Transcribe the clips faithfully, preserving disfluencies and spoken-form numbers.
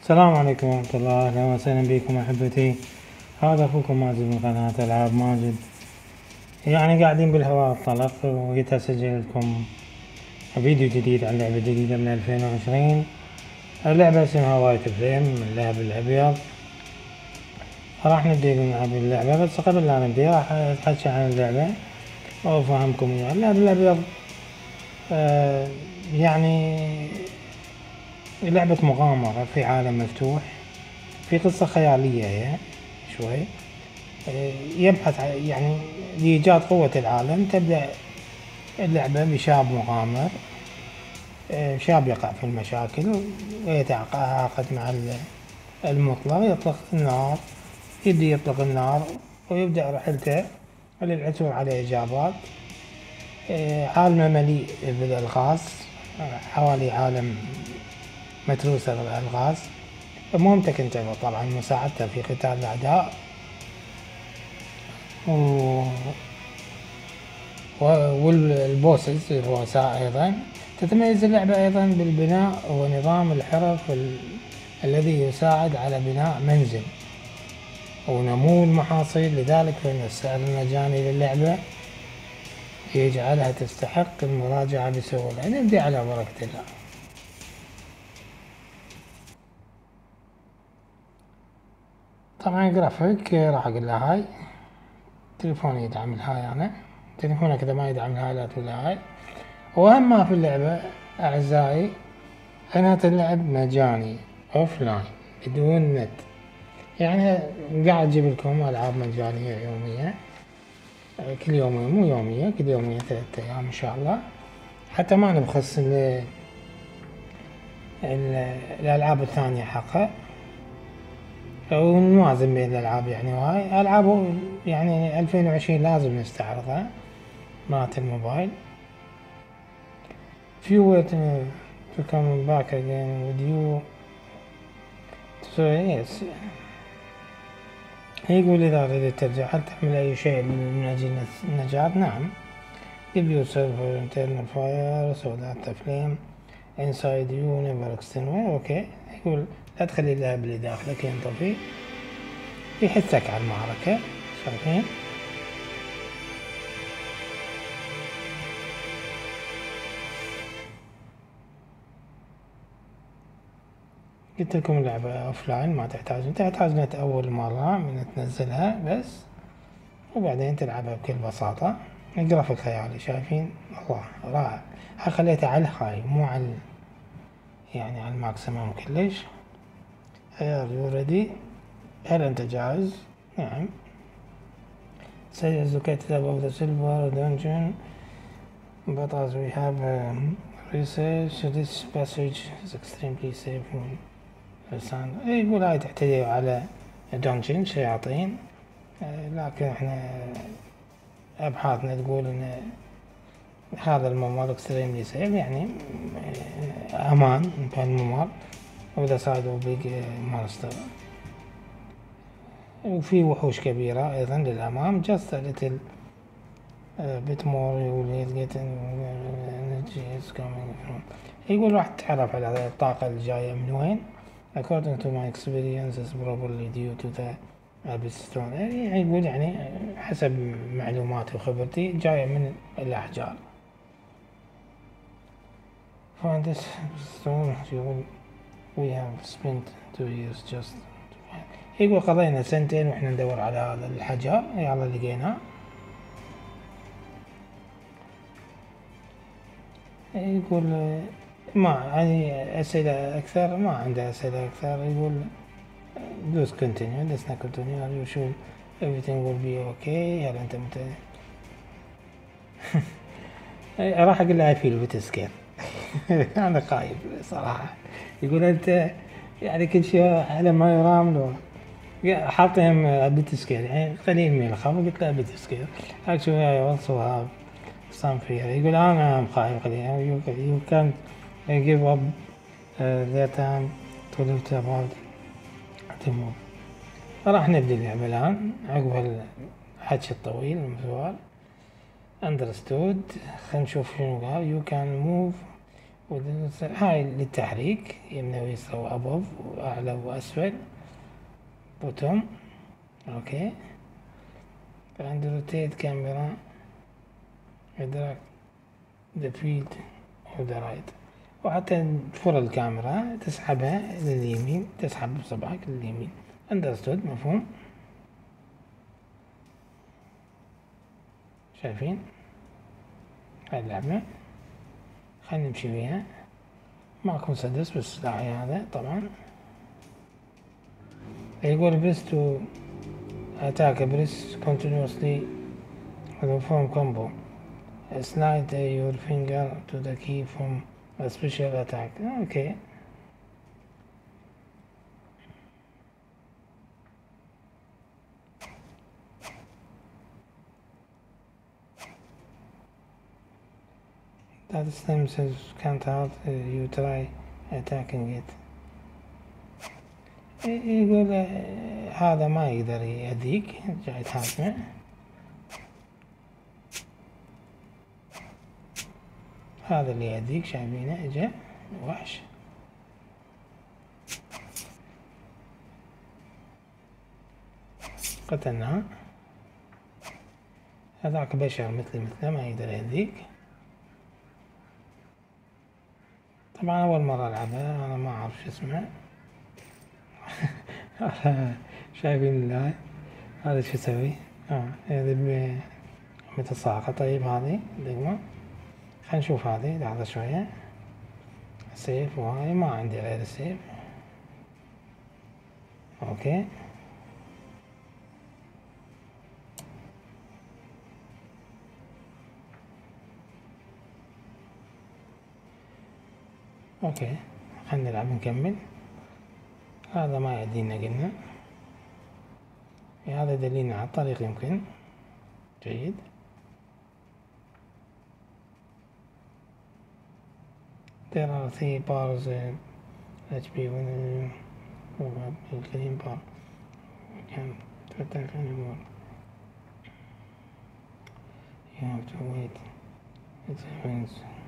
السلام عليكم ورحمة الله، أهلا وسهلا بكم أحبتي. هذا أخوكم ماجد من قناة ألعاب ماجد. يعني قاعدين بالهواء الطلق وجيت أسجل لكم فيديو جديد عن لعبة جديدة من ألفين وعشرين. اللعبة اسمها وايت فريم، اللعب الأبيض. راح نبدي نلعب اللعبة، بس قبل لا نبدي راح أتحكي عن اللعبة وأفهمكم إياها. اللعبة الأبيض آه يعني لعبة مغامرة في عالم مفتوح، في قصة خيالية هي شوي. يبحث يعني لإيجاد قوة العالم. تبدأ اللعبة بشاب مغامر، شاب يقع في المشاكل ويتعاقد مع المطلق، يطلق النار، يبدي يطلق النار ويبدأ رحلته للعثور على إجابات. عالمه مليء بالألغاز، حوالي عالم متروسة بالألغاز. مهمتك انت طبعا مساعدته في قتال الأعداء و... والبوسز الرؤساء. أيضا تتميز اللعبة أيضا بالبناء ونظام الحرف ال... الذي يساعد على بناء منزل ونمو المحاصيل. لذلك فإن السعر المجاني للعبة يجعلها تستحق المراجعة بسهولة. نبدأ على بركة الله. طبعا جرافيك راح اقول له هاي، تليفوني يدعم الهاي، انا تليفونك اذا ما يدعم الهاي لا تقول له هاي. واهم ما في اللعبة اعزائي انها تلعب مجاني اوف لاين بدون نت. يعني قاعد اجيب لكم العاب مجانية يومية، كل يومين، مو يومية، كل يومية ثلاثة ايام ان شاء الله، حتى ما نبخس الالعاب الثانية حقها ونوازن بين الألعاب. يعني وهاي ألعاب يعني ألفين وعشرين لازم نستعرضها مالت الموبايل. few way to, to come back again with you so yes. يقول إذا أريد ترجع هل تعمل أي شيء من أجل النجاة؟ نعم. give yourself an internal fire so that the flame inside you never extinguish. أوكي، يقول لا تخلي اللهب اللي داخلك ينطفي، يحثك على المعركة. شايفين؟ قلت لكم اللعبة اوفلاين، ما تحتاج تحتاج نت اول مرة من تنزلها بس، وبعدين تلعبها بكل بساطة. الجرافيك خيالي، شايفين؟ الله رائع. خليته على الهاي مو على يعني على الماكسيموم كلش. Are you ready؟ هل انت جاهز؟ نعم. Say is located above the silver dungeon, but as we have um, research this passage is extremely safe from الساند. يقول هاي تحتوي على دونجن شياطين، لكن احنا ابحاثنا تقول ان هذا الممر اكستريملي سيف، يعني امان بهالممر. وذا سايد اوف بيج مونستر، وفي وحوش كبيرة ايضا للامام. just a little uh, bit more you will get energy is coming from. يقول راح تتعرف على الطاقة الجاية من وين. according to my experience is probably due to the abyss stone. يعني يقول يعني حسب معلوماتي وخبرتي جاية من الأحجار. find this stone. يقول we have spent two years just. يقول قضينا سنتين واحنا ندور على هذا الحجر، يلا لقيناه. يقول ما يعني أسئلة أكثر، ما عنده أسئلة أكثر. يقول دوس continue، دوسنا continue. are you sure everything will be okay؟ هل أنت مت راح أقول له I feel bit scared. أنا خايف صراحة. يقول أنت يعني كل شيء على ما يرام له، حاطهم bit scared يعني قليل من الخوف. قلت له bit scared actually I also have some fear. يقول أنا خايف قليل. you can't give up uh, their time to live about to move. راح نبدأ اللعبة الآن عقب هالحكي الطويل المثوار. understood. خلينا نشوف شنو قال. you can move هاي للتحريك يمنى ويسرى وأبوف وأعلى وأسفل بوتوم. أوكي. عند روتيت كاميرا إدراك the field of the right، وحتى تفر الكاميرا تسحبها لليمين، تسحب بصبعك لليمين. understood، مفهوم؟ شايفين هاي اللعبة؟ خلينا نمشي فيها. ماكو مسدس بس سلاحي هذا طبعا. يقول press to attack press continuously with a form combo. Slide your finger to the key from a special attack. Okay. That stem cells can't out uh, you try attacking it. يقول هذا ما يقدر يأذيك، جاي تهاجمه. هذا اللي يأذيك، شايفينه اجا وحش. قتلناه. هذاك بشر مثلي مثله ما يقدر يأذيك. طبعا أول مرة ألعبها أنا ما أعرف شو اسمه. شايفين اللاي هذا شو يسوي؟ اه هذي متساقة. طيب هذه دقمة، خلينا نشوف هذه لحظة شوية. سيف، وهاي ما عندي غير السيف. اوكي اوكي خلينا نلعب نكمل. هذا ما يأذينا قلنا، هذا دليلنا على الطريق يمكن. جيد. There are three bars uh, H P when uh, green bar can attack anymore. You have to wait. It happens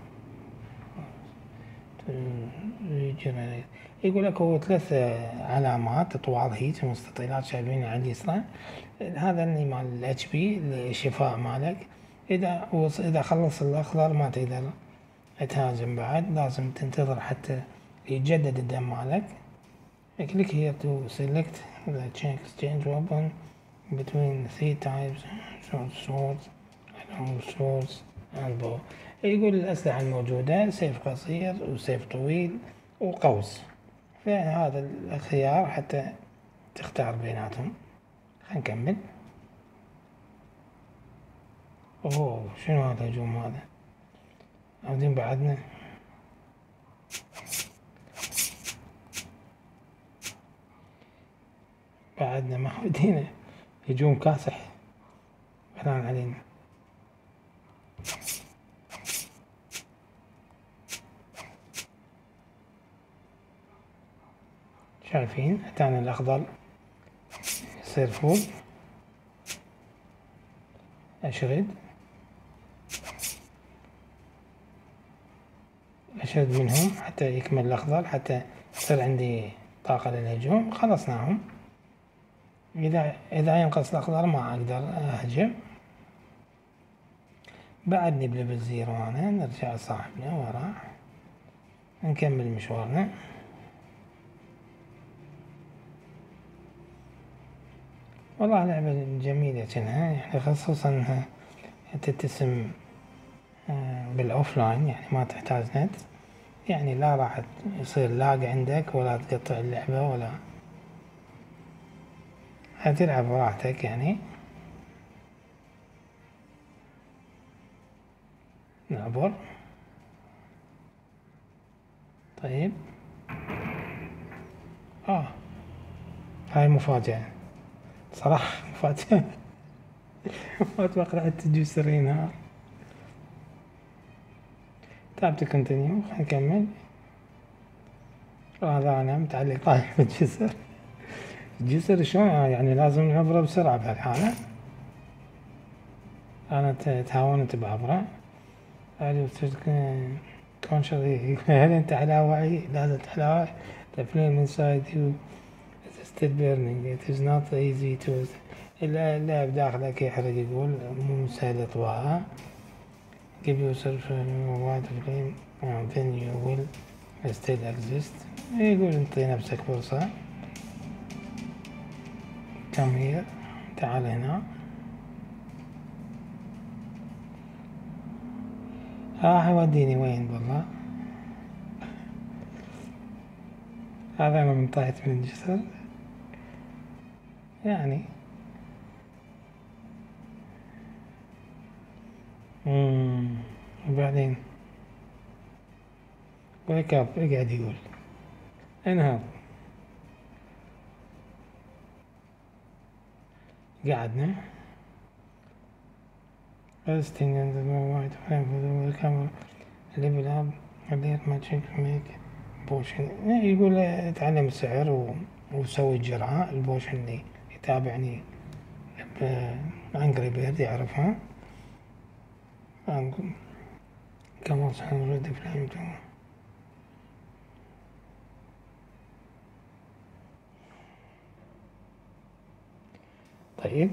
to regenerate. يقول لك هو ثلاث علامات طوال هيك مستطيلات شايفين على اليسرى. هذا اللي مال الاتش بي الشفاء مالك. اذا اذا خلص الاخضر ما تقدر تهاجم بعد، لازم تنتظر حتى يتجدد الدم مالك. click here to select the exchange weapon between three types: short swords, long swords and bow. يقول الأسلحة الموجودة سيف قصير وسيف طويل وقوس، فهذا الخيار حتى تختار بيناتهم. خلينا نكمل. اوه شنو هذا الهجوم هذا؟ عاوزين بعدنا. بعدنا ما ودينا هجوم كاسح بنان علينا. شايفين اتانا الاخضر يصير فوق. اشرد اشرد منهم حتى يكمل الاخضر، حتى يصير عندي طاقة للهجوم. خلصناهم. اذا اذا ينقص الاخضر ما اقدر اهجم. بعدني بليفل زيرو انا. نرجع لصاحبنا وراه نكمل مشوارنا. والله لعبة جميلة كأنها، يعني خصوصا انها تتسم بالاوفلاين، يعني ما تحتاج نت، يعني لا راح يصير لاج عندك ولا تقطع اللعبة ولا هتلعب براحتك يعني. نعبر. طيب اه هاي مفاجأة صراحة، مفاجأة. ما توقعت تجي سري نهار. تابت كونتينيو. خلينا نكمل. وهذا انا متعلق طايح في الجسر. الجسر شلون يعني؟ لازم نعبره بسرعة بهالحالة. انا تهاونت بعبره. unconscious يقول هل أنت على وعي؟ لا زلت على وعي. The flame inside you is still burning. It is not easy to اللهب داخلك يحرق، يقول مو سهل إطفاءها. Give yourself a white flame and then you will still exist. يقول انطي نفسك فرصة. Come here. تعال هنا. ها يوديني وين والله؟ هذا أنا من طايت من الجسر يعني. مم. وبعدين wake up. اقعد يقول انهض. قعدنا resting in the white frame for the camera level up غير magic make potion. يقول اتعلم السحر و... وسوي الجرعة البوشن اللي يتابعني بانجري بيرد يعرفها. كمان سنرد فليم تو. طيب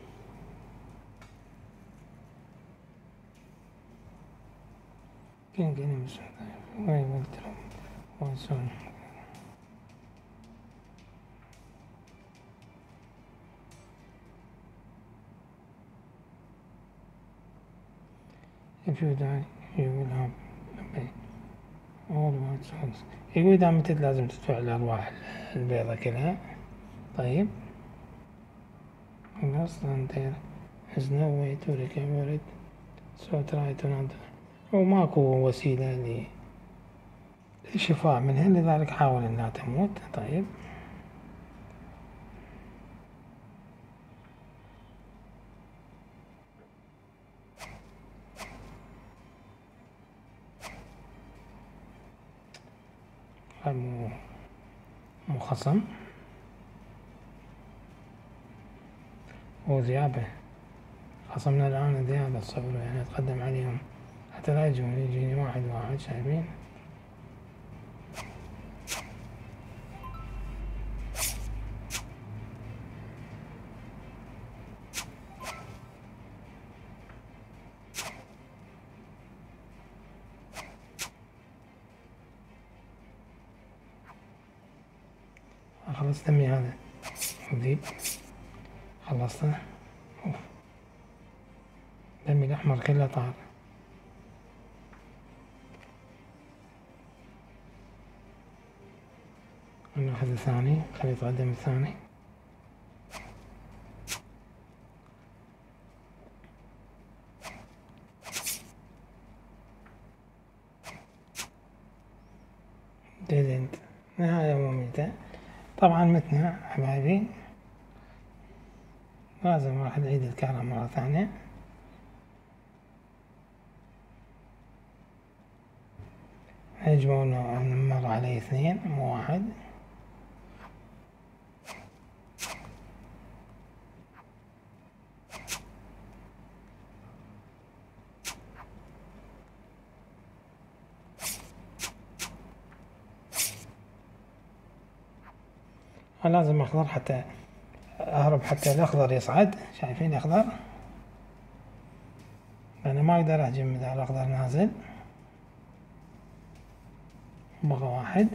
كان كان مش وين قلت له وصل. If you die you will have to pay all white souls. يقول إذا متت لازم تدفع الأرواح البيضة كلها. طيب أصلا there is no way to recover it so try to not. وماكو وسيلة للشفاء منها لذلك حاول أن لا تموت. طيب مو مو خصم وذئابة. خصمنا الآن ذئابة الصبر يعني أتقدم عليهم حتى لا يجون يجيني واحد واحد. شايفين خلص دمي هذا ذيب خلصته. دمي الأحمر كله طار. ناخذ الثاني خلي يتقدم الثاني. didn't. نهاية مميتة. طبعا متنا حبايبي لازم راح نعيد الكهرباء مرة ثانية. يجبونه نمر عليه اثنين مو واحد. لازم اخضر حتى اهرب حتى الاخضر يصعد. شايفين الاخضر؟ انا ما اقدر اهجم اذا الاخضر نازل. بقى واحد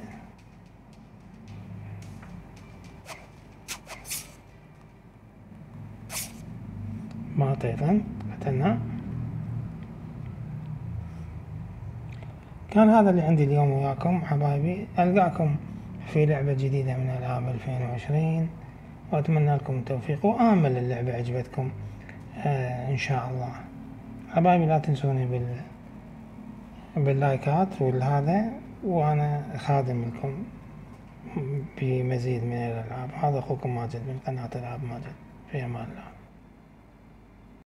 ما اعطيته قتلنا. كان هذا اللي عندي اليوم وياكم حبايبي. القاكم في لعبة جديدة من ألعاب ألفين وعشرين وأتمنى لكم التوفيق وآمل اللعبة عجبتكم آه إن شاء الله. حبايبي لا تنسوني بال باللايكات والهذا وأنا خادم لكم بمزيد من الألعاب. هذا أخوكم ماجد من قناة ألعاب ماجد. في أمان الله.